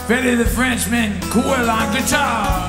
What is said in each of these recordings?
Freddy the Frenchman, cool on guitar.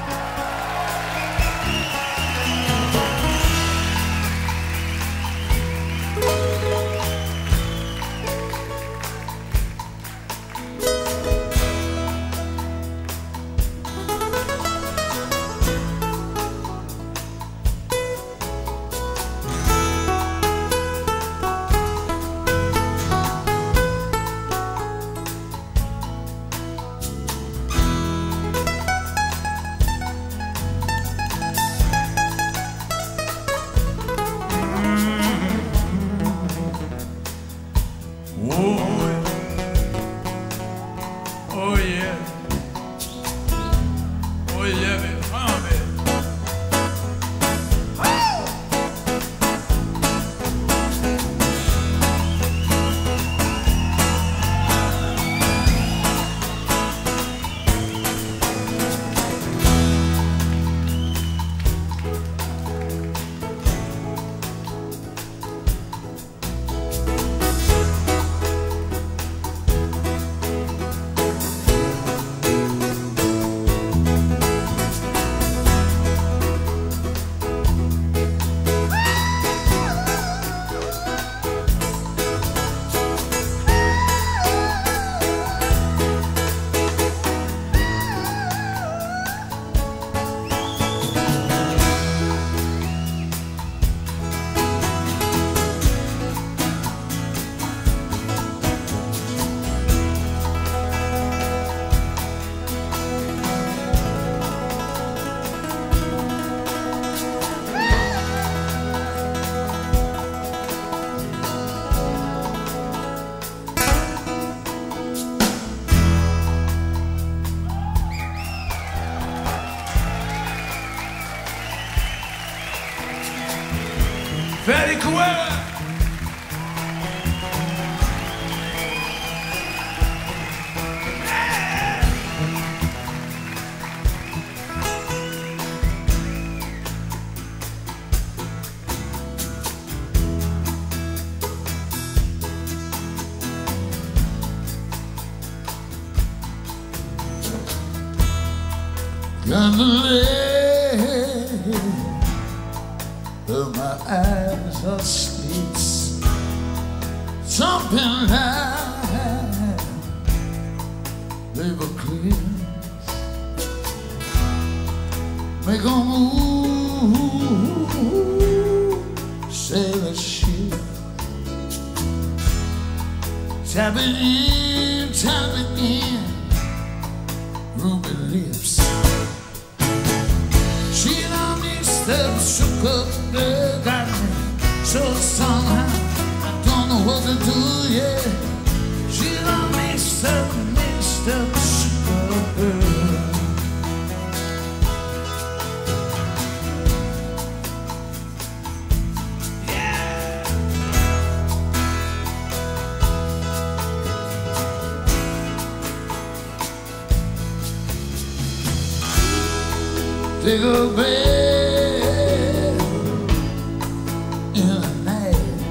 Very cool. Gonna lay my eyes are slits, something high, they were clear. Make a move, sail a ship, tap it in, ruby lips. She done mixed up, shook up the garden, so somehow I don't know what to do, yeah. She done mixed up, shook up the take a bed in the night.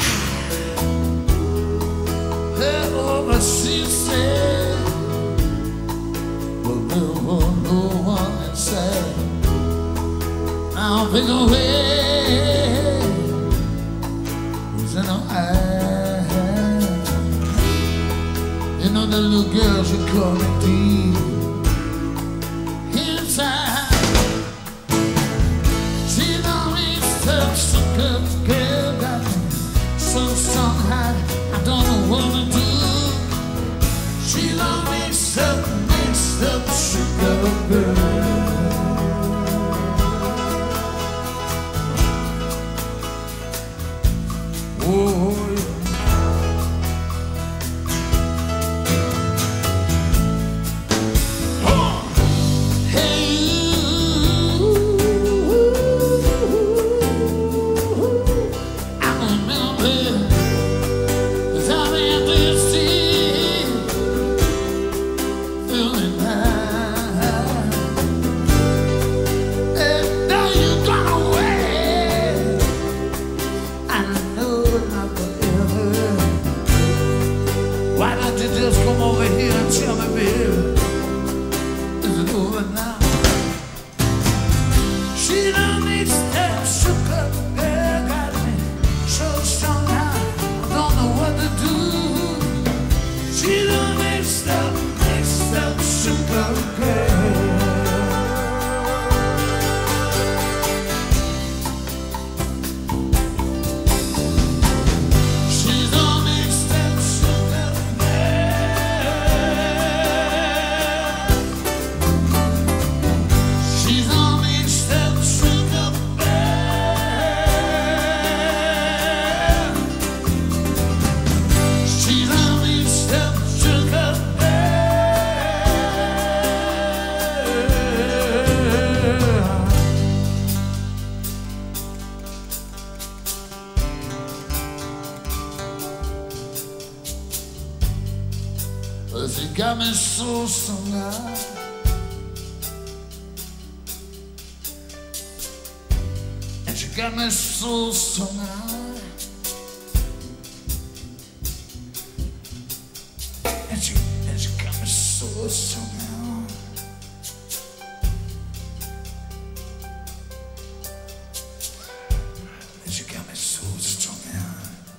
Head over, she said, but there was no one inside. I'll pick a bed who's in her eyes. You know that little girl, she called me deep inside. So somehow I don't know what to do. She done mixed up, sugar girl. Oh yeah. Why don't you just come over here? tell me, baby, is it over now? She done mixed up, shook up, girl, got me so strung out, I don't know what to do. She done mixed up, shook up, girl. She got me so strung out. And she got me so strung out. And she got me so strung out. And she got me so strung out.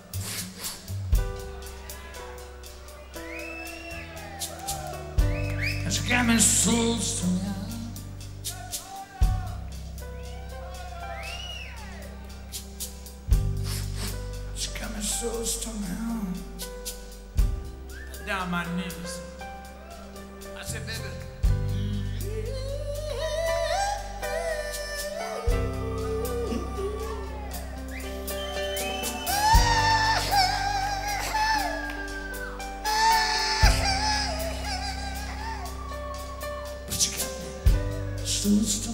She got me so strung out. She got me so strung out. Down my knees. I said, baby. So